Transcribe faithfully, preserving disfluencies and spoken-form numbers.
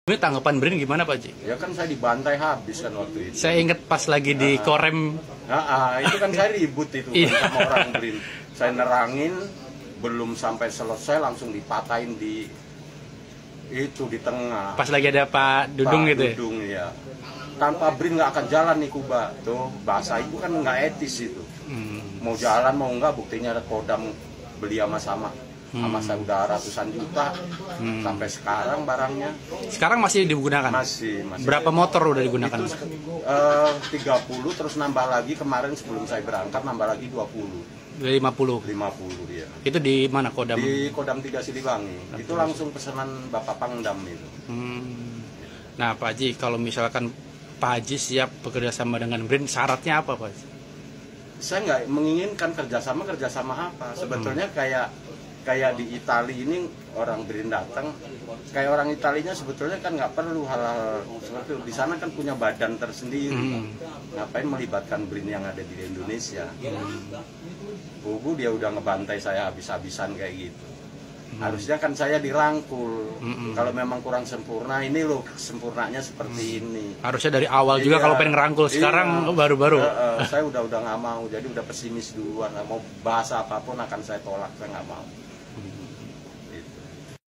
Ini tanggapan Brin gimana Pak Ji? Ya kan saya dibantai habis kan waktu itu. Saya ingat pas lagi di Ah. korem. Nah, ah, itu kan saya ribut itu Iya. kan sama orang Brin. Saya nerangin, belum sampai selesai langsung dipatahin di itu di tengah. Pas lagi ada Pak Dudung Pak gitu ya? Dudung, ya. Tanpa Brin nggak akan jalan nih Kuba. Tuh bahasa ibu kan nggak etis itu. Hmm. Mau jalan mau nggak, buktinya ada kodam beli sama-sama. Sama Hmm. saya udah ratusan juta. Hmm. Sampai sekarang barangnya Sekarang masih digunakan? masih masih. Berapa motor udah digunakan? Itu eh, tiga puluh, terus nambah lagi kemarin sebelum saya berangkat nambah lagi dua puluh. lima puluh. lima puluh ya. Itu di mana Kodam? Di Kodam tiga Siliwangi. Itu langsung pesanan Bapak Pangdam itu. Hmm. Nah Pak Haji, kalau misalkan Pak Haji siap bekerja sama dengan Brin, syaratnya apa Pak Haji? Saya nggak menginginkan kerjasama kerjasama apa. Sebetulnya kayak kayak di Itali ini orang Brin datang, kayak orang Italinya sebetulnya kan nggak perlu hal-hal seperti itu. Di sana kan punya badan tersendiri. Hmm. Ngapain melibatkan Brin yang ada di Indonesia? Hmm. Bubu dia udah ngebantai saya habis-habisan kayak gitu. Hmm. Harusnya kan saya dirangkul. Hmm. Kalau memang kurang sempurna, ini loh sempurnanya seperti ini. Harusnya dari awal juga Iya, kalau pengen ngerangkul, sekarang iya. baru-baru. Eh, eh, saya udah udah nggak mau, jadi udah pesimis duluan. Mau bahasa apapun akan saya tolak, saya nggak mau.